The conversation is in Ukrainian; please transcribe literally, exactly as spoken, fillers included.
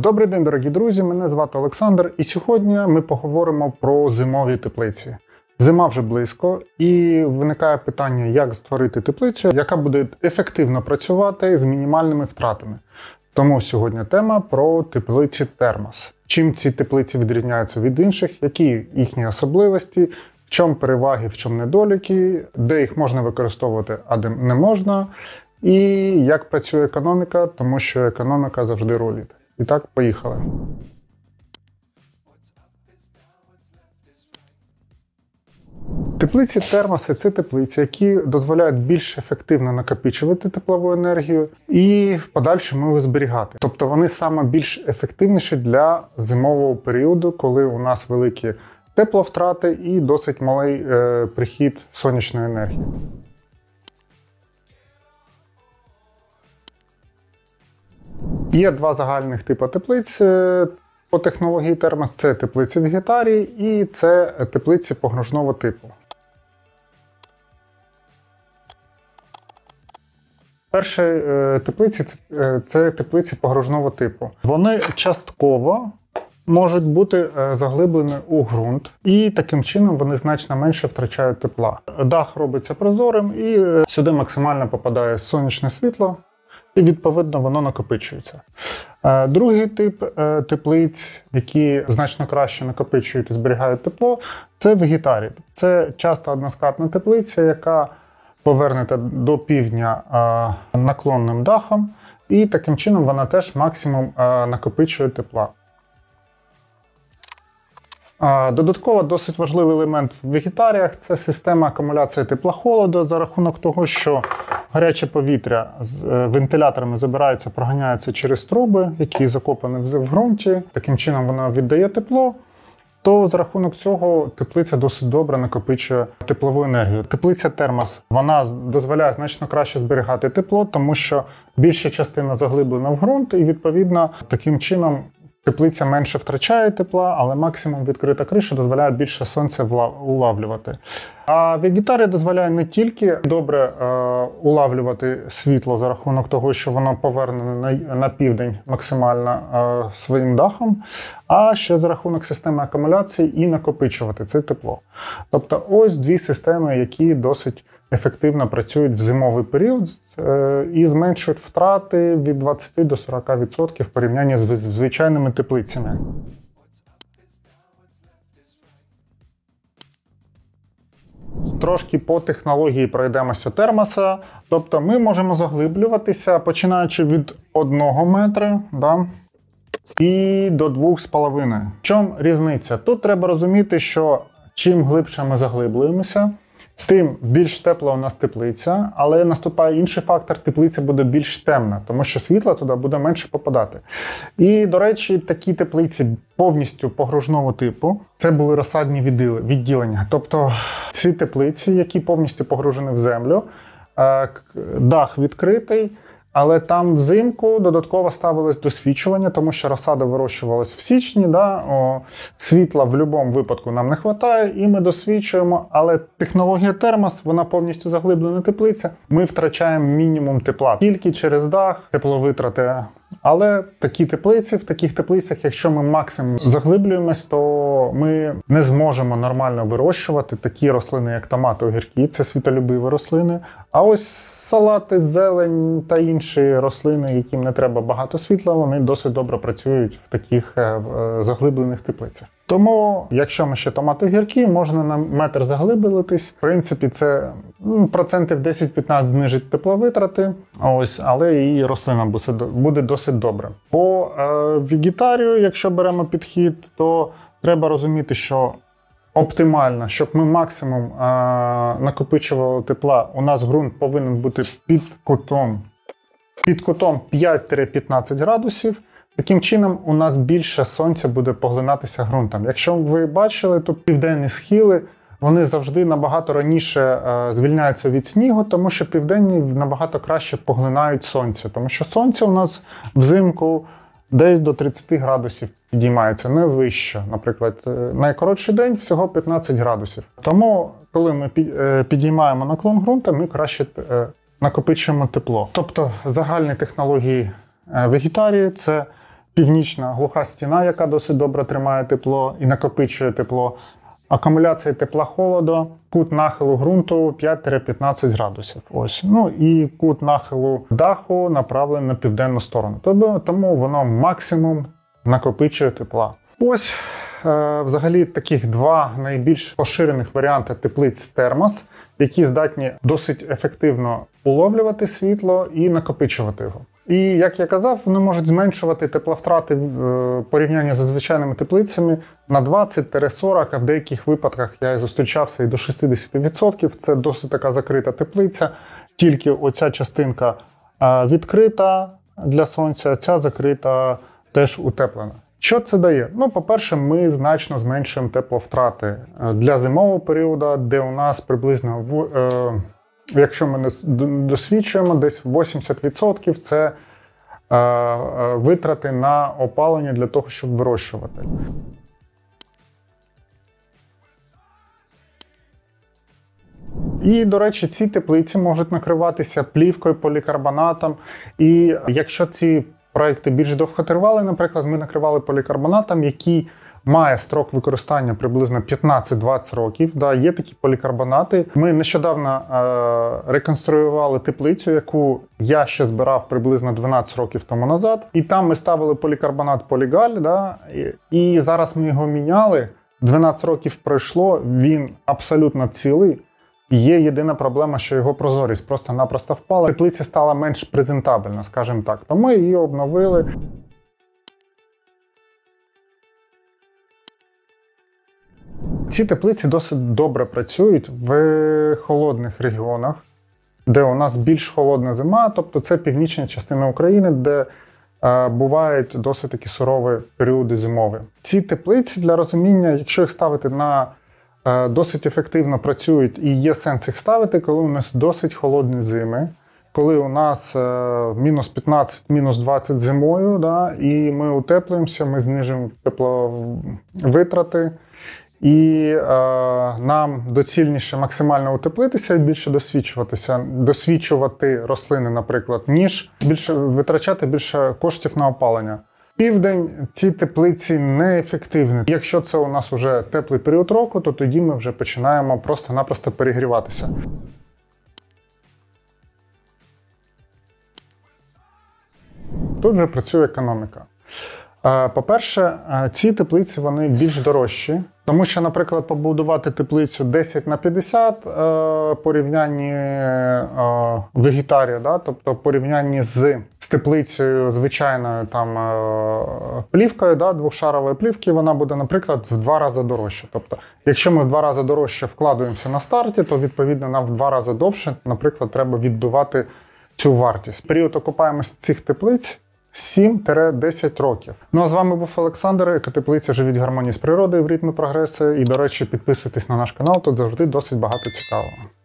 Добрий день, дорогі друзі, мене звати Олександр, і сьогодні ми поговоримо про зимові теплиці. Зима вже близько, і виникає питання, як створити теплицю, яка буде ефективно працювати з мінімальними втратами. Тому сьогодні тема про теплиці термос. Чим ці теплиці відрізняються від інших, які їхні особливості, в чому переваги, в чому недоліки, де їх можна використовувати, а де не можна, і як працює економіка, тому що економіка завжди рулить. І так, поїхали. Теплиці термоси – це теплиці, які дозволяють більш ефективно накопичувати теплову енергію і в подальшому його зберігати. Тобто вони саме більш ефективніші для зимового періоду, коли у нас великі тепловтрати і досить малий е, прихід сонячної енергії. Є два загальних типи теплиць по технології термос. Це теплиці вегетарії і це теплиці погружного типу. Перші теплиці – це теплиці погружного типу. Вони частково можуть бути заглиблені у ґрунт, і таким чином вони значно менше втрачають тепла. Дах робиться прозорим і сюди максимально попадає сонячне світло, і відповідно воно накопичується. Другий тип теплиць, які значно краще накопичують і зберігають тепло, це вегетарії. Це часто односкатна теплиця, яка повернута до півдня наклонним дахом, і таким чином вона теж максимум накопичує тепла. Додатково досить важливий елемент в вегетаріях – це система акумуляції тепла-холоду за рахунок того, що гаряче повітря з вентиляторами забирається, проганяється через труби, які закопані в ґрунті. Таким чином вона віддає тепло, то за рахунок цього теплиця досить добре накопичує теплову енергію. Теплиця термос, вона дозволяє значно краще зберігати тепло, тому що більша частина заглиблена в ґрунт, і відповідно таким чином теплиця менше втрачає тепла, але максимум відкрита криша дозволяє більше сонця улавлювати. А вегетарія дозволяє не тільки добре е, улавлювати світло за рахунок того, що воно повернене на, на південь максимально е, своїм дахом, а ще за рахунок системи акумуляції і накопичувати це тепло. Тобто ось дві системи, які досить ефективно працюють в зимовий період е, і зменшують втрати від двадцяти до сорока відсотків в порівнянні з звичайними теплицями. Трошки по технології пройдемося термоса. Тобто ми можемо заглиблюватися, починаючи від одного метра, да, і до двох з половиною. В чому різниця? Тут треба розуміти, що чим глибше ми заглиблюємося, тим більш тепла у нас теплиця, але наступає інший фактор, теплиця буде більш темна, тому що світла туди буде менше попадати. І, до речі, такі теплиці повністю погружного типу, це були розсадні відділення. Тобто ці теплиці, які повністю погружені в землю, дах відкритий, але там взимку додатково ставилось досвічування, тому що розсада вирощувалась в січні, да, о, світла в будь-якому випадку нам не вистачає, і ми досвічуємо, але технологія термос, вона повністю заглиблена теплиця, ми втрачаємо мінімум тепла. Тільки через дах тепловитрати. Але такі теплиці, в таких теплицях, якщо ми максимум заглиблюємось, то ми не зможемо нормально вирощувати такі рослини, як томати, огірки, це світолюбиві рослини. А ось салати, зелень та інші рослини, яким не треба багато світла, вони досить добре працюють в таких е, заглиблених теплицях. Тому, якщо ми ще томати, огірки, можна на метр заглибитись. В принципі, це ну, процентів десять-п'ятнадцять знижить тепловитрати, ось, але і рослина буде досить добре. По е, вегетарію, якщо беремо підхід, то треба розуміти, що оптимально, щоб ми максимум е, накопичували тепла, у нас ґрунт повинен бути під кутом, під кутом п'ять-п'ятнадцять градусів. Таким чином, у нас більше сонця буде поглинатися ґрунтом. Якщо ви бачили, то південні схили, вони завжди набагато раніше е, звільняються від снігу, тому що південні набагато краще поглинають сонце. Тому що сонце у нас взимку десь до тридцяти градусів підіймається, не вище. Наприклад, найкоротший день всього п'ятнадцять градусів. Тому, коли ми підіймаємо наклон ґрунта, ми краще накопичуємо тепло. Тобто загальні технології вегетарії – це північна глуха стіна, яка досить добре тримає тепло і накопичує тепло. Акумуляція тепла-холоду, кут нахилу ґрунту п'ять-п'ятнадцять градусів. Ось. Ну і кут нахилу даху направлений на південну сторону. Тобто, тому воно максимум накопичує тепла. Ось е, взагалі таких два найбільш поширених варіанти теплиць термос, які здатні досить ефективно уловлювати світло і накопичувати його. І, як я казав, вони можуть зменшувати тепловтрати в порівнянні з звичайними теплицями на двадцять-сорок, а в деяких випадках я зустрічався і до шістдесят відсотків. Це досить така закрита теплиця, тільки оця частинка відкрита для сонця, ця закрита теж утеплена. Що це дає? Ну, по-перше, ми значно зменшуємо тепловтрати для зимового періоду, де у нас приблизно, в, е, якщо ми досвідчуємо, десь вісімдесят відсотків це е, е, витрати на опалення для того, щоб вирощувати. І, до речі, ці теплиці можуть накриватися плівкою, полікарбонатом. І якщо ці проекти більш довготривалі, наприклад, ми накривали полікарбонатом, який має строк використання приблизно п'ятнадцять-двадцять років. Да, є такі полікарбонати. Ми нещодавно е, реконструювали теплицю, яку я ще збирав приблизно дванадцять років тому назад. І там ми ставили полікарбонат Полігаль, да, і, і зараз ми його міняли. дванадцять років пройшло, він абсолютно цілий. Є єдина проблема, що його прозорість просто-напросто впала. Теплиця стала менш презентабельна, скажімо так. То ми її обновили. Ці теплиці досить добре працюють в холодних регіонах, де у нас більш холодна зима, тобто це північна частина України, де е, бувають досить такі сурові періоди зимові. Ці теплиці, для розуміння, якщо їх ставити на досить ефективно працюють і є сенс їх ставити, коли у нас досить холодні зими, коли у нас мінус п'ятнадцять, мінус двадцять зимою, да, і ми утеплюємося, ми знижуємо тепловитрати, і е, нам доцільніше максимально утеплитися і більше досвідчуватися, досвідчувати рослини, наприклад, ніж більше витрачати більше коштів на опалення. Південь ці теплиці неефективні. Якщо це у нас вже теплий період року, то тоді ми вже починаємо просто-напросто перегріватися. Тут вже працює економіка. По-перше, ці теплиці вони більш дорожчі, тому що, наприклад, побудувати теплицю десять на п'ятдесят в порівнянні вегетарія, да? Тобто в порівнянні з, з теплицею звичайною там, плівкою, да? Двохшарової плівки, вона буде, наприклад, в два рази дорожча. Тобто, якщо ми в два рази дорожче вкладаємося на старті, то, відповідно, нам в два рази довше, наприклад, треба відбивати цю вартість. Період окупаємості цих теплиць сім-десять років. Ну а з вами був Олександр, екотеплиця «Живіть в гармонії з природою» в ритмі прогресу. І, до речі, підписуйтесь на наш канал, тут завжди досить багато цікавого.